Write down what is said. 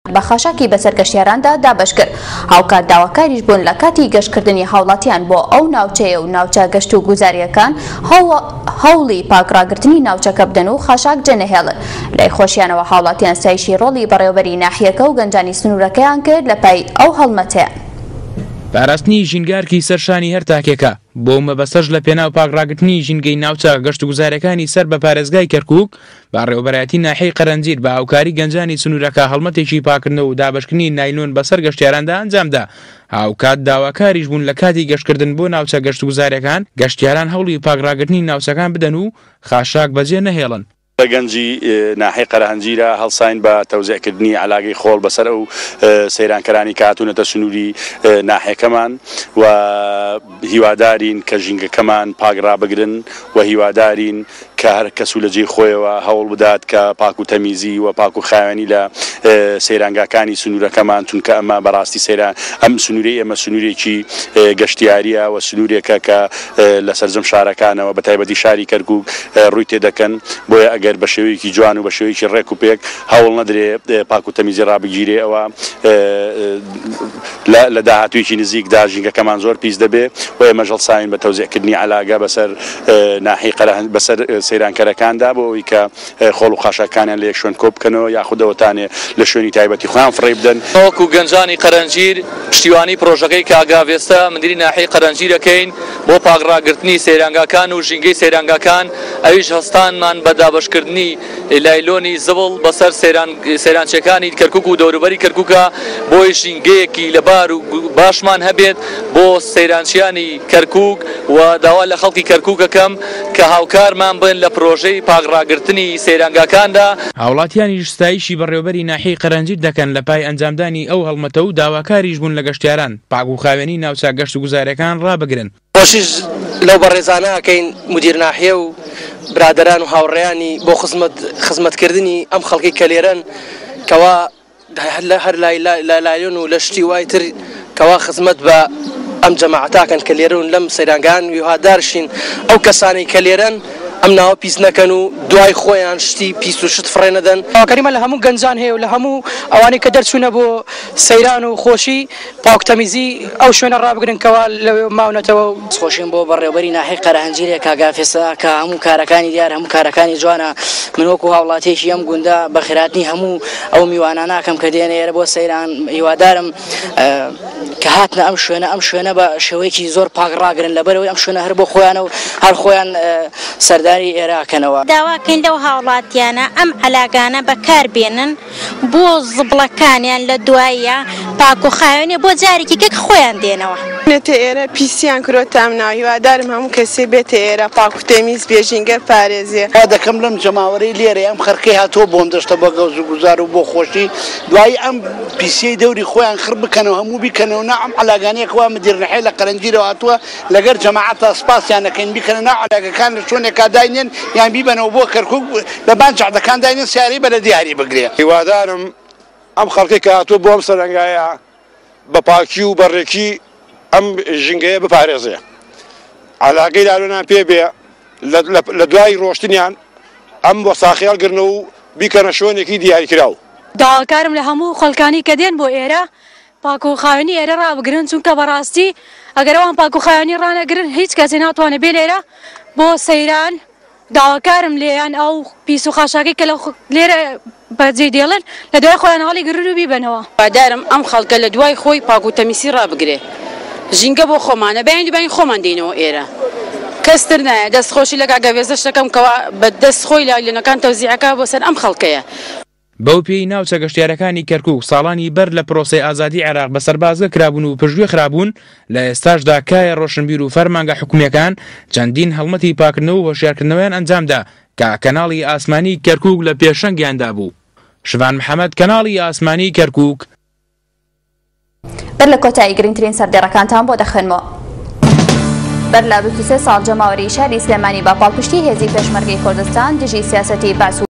بە خاشاکی بەسەر گەشتیاراندا دابەش کرد. هاوکات داواکاریش بوون لە کاتی گەشتکردنی هاوڵاتیان بۆ ئەو ناوچەیە و ناوچە گەشت و گوزاریەکان هەوڵی پاکڕاگرتنی ناوچەکە بدەن و خاشاک جێنەهێڵن. لای خۆشیانەوە هاوڵاتیان سایشی ڕۆڵی بەڕێوەبەری ناحیەکە و گەنجانی سنوورەکەیان کرد لە پای ئەو هەڵمەتەیە. پاراستنی ژینگارکی سەرشانی هەر تاکێکە بۆ مەبەستەش لە پێناو پاکڕاگرتنی ژینگەی ناوچە گەشت و گوزارەکانی سەر بە پارێزگای کەرکووک با ڕێوەبەرایەتی ناحیەی قەرەنجیر بە هاوکاری گەنجانی سنوورەکە هەڵمەتێکی پاکردنەوە و دابەشکردنی نایلۆن بەسەر گەشتیاراندا ئەنجامدا. هاوکات داواکاریش بوون لە کاتی گەشتکردن بۆ ناوچە گەشت و گوزارەکان گەشتیاران هەوڵی پاکڕاگرتنی ناوچەکان بدەن و خاشاک بەجێ نەهێڵن. گەنجی ناحیەی قەرەنجیرە هەڵساین بە تەوزیعکردنی علاقەی خۆڵ بەسەر ئەو سەیرانکەرانی کاتونەتە سنووری ناحیەکەمان و هیوادارین کە ژینگەکەمان پاکڕابگرن و هیوادارین کە هەر کەس و لە جێی خۆیەوە هەوڵ بدات کە پاک و تەمیزی و پاک و خاوێنی لە سەیرانگاکانی سنوورەکەمان، چونکە ئەمە بەڕاستی سەیران ئەم سنووری ئێمە سنوورێکی گەشتیاریە و سنوورێکە کە لە سەرجەم شارەکانەوە بە تایبەتی شاری کەرکووک ڕووی تێدەکەن. بۆیە ئەگەر بە شێوەیەکی جوان و بە شێوەیەکی ڕێک و پێک هەوڵ نەدرێ پاک و تەمیزی ڕابگیرێ، ئەوە لە داهاتوویەکی نزیکدا ژینگەکەمان زۆر پیس دەبێ و ئێمە هەڵساین بە تەوزیعکردنی علاقە بەسەر ناحیەی بەسەر سەیرانکەرەکاندا بۆ ئەوەی کە خۆڵ و خاشاکانیان لە یەک شوێن کۆ بکەنەوە یاخودەوەتانێ لە شوێنی تایبەتی خۆیان فڕێ بدەن. وەکو گەنجانی قەرەنجیر پشتیوانی پرۆژەکەی کاگاڤێستە مدیری ناحیەی قەرەنجیر دەکەین بۆ پاکڕاگرتنی سەیرانگاکان و ژینگەی سەیرانگاکان. ئەویش هەستانمان بە دابەشکردنی لایلۆنی زبڵ بەسەر سەیرانچیەکانی کەرکووک و دەوروبەری کەرکووکە بۆی ژینگەیەکی لەبار و باشمان هەبێت بۆ سەیرانچیانی کەرکووک و داوا لە خەڵکی کەرکووک دەکەم کە هاوکارمان بن لە پرۆژەی پاکڕاگرتنی سەیرانگاکاندا. هاوڵاتیانی ستایشی بەڕێوەبەری ناحیەی قەرەنجیر دەکەن لە پای ئەنجامدانی ئەو هەڵمەتە و داواکاریش بوون لە گەشتیاران پاک و خاوێنی ناوچە گەشت و گوزارەکان ڕابگرن. خۆشیش لەو بەڕێزانە ئەکەین مدیر ناحیە و برادران و هاوڕێیانی بۆ خزمەتکردنی ئەم خەڵکی کە لێرەن کەوا هەر لایلۆن و لە شتی وای تر کەوا خزمەت بە ئەم جەماعەتاکەن کە لێرەن لەم سەیرانگان ویهادارشین ئەو کەسانی کە لێرەن ئەم ناوە پیس نەکەن و دوای خۆیان شتی پیس و شت فڕێ نەدەن. کەریمە لە هەموو گەنجان هەیە و لە هەموو ئەوانەی کە دەرچوونە بۆ سەیران و خۆشی پاکتەمیزی ئەو شوێنە ڕابگرنکەوە لە ماونەتەوە. خۆشیم بۆ بەڕێوەبەری ناحیەی قەرەنجیرێ کاگافێسا کە هەموو کارەکانی دیار هەموو کارەکانی جوانە. من وەکو هاوڵاتێکی ئەم گوندە بە خێراتنی هەموو ئەو میواناناکەم کە دێنێرە بۆ سەیران هیوادارم کە هاتنە ئەم شوێنە بە شێوەیەکی زۆر پاکڕاگرن لەبەرەوەی ئەم شوێنە هەر بۆ خۆیانە و هەر خۆیان سەرداری ئێراکەنەوە. داواکەین لەو هاوڵاتیانە ئەم عەلاقانە بەکاربێنن بۆ زبڵەکانیان لە دواییە پاک و خاوێنێ بۆ جارێکی کەک خۆیان دێنەوە. نێتە ئێرە پیسیان کرۆتام ناو هیوادارم هەموو کەسێ بێتە ئێرە پاک و تەمیز بێژینگە پارێزیە. دەکەم لەم جەماوەرەی لێرە ئەم خەرقەی هاتۆ بۆم دەشتە بە گەوز و گوزار و بۆ خۆشی دوایی ئەم پیسەی دەوری خۆیان خڕ بکەنەوە هەموو بیکەنەوە ناو ئەم عەلاقانەیەکەوە مدیر ناحیە لە قەرەنجیرەوە هاتووە لەگەر جەماعەتە سپاسیان دەکەین بیکەنە ناو عەلاقەکان لە شوێنێکا داینێن یان بیبەنەوە بۆ کەرکووک لە بانجعدەکان داینێن سیارەی بە لە دیاری بگرێ. هیوادارم ئەم خەڵکی کە هاتووە بۆ ئەم سەرنگایە بە پاکی و بەڕێکی ئەم ژینگەیە بپارێزێ. عەلاقەی لاولۆنان پێ بێ لە دوای ڕۆشتنیان ئەم وەساخیاڵگرنە و بیکەنە شوێنێکی دیاریکراو. داواکارم لە هەموو خەڵکانی کە دێن بۆ ئێرە پاک و خاوێنی ئێرە ڕابگرن، چونکە بەڕاستی ئەگەر ئەوان پاک و خاوێنی ڕانەگرن هیچ کەسێ ناتوانێت بێ لێرە بۆ سەیران. داواکارم لێیان ئەو پیس و خاشاکی کە لێرە بەجێ دێڵن لە دوای خۆیان هەڵی گرن و بیبەنەوە. هیوادارم ئەم خەڵکە لە دوای خۆی پاک و تەمیزی ڕابگرێ. ژینگە بۆ خۆمانە بەیانی خۆمان دێنەوە ئێرە. کەستر نایە دەستخۆشی لە کاگاڤێزەش دەکەم کەوا بە دەستخۆی لایلۆنەکان تەوزیعەکە بۆ سەر ئەم خەڵکەیە. بەو پێی ناوچە گەشتیارەکانی کەرکووک ساڵانی بەر لە پرۆسەی ئازادی عێراق بە سەربازگە کرابوون و پژوێ خرابوون. لە ئێستاشدا کایە ڕۆشنبیر و فەرمانگە حکوومیەکان چەندین هەڵمەتی پاکردنەوە و هۆشیارکردنەوەیان ئەنجامدا کە کەناڵی ئاسمانی کەرکووک لە پێشەنگیاندا بوو. شوان محەممەد، کەناڵی ئاسمانی کەرکووک. بەر لە کۆتایی گرنگترین سەردێڕەکانتان بۆ دەخێنمەوە. بەر لە 23 ساڵ جەماوەری شاری سلێمانی با پاڵپشتی هێزی پێشمەرگەی کوردستان دژی سیاسەتی باس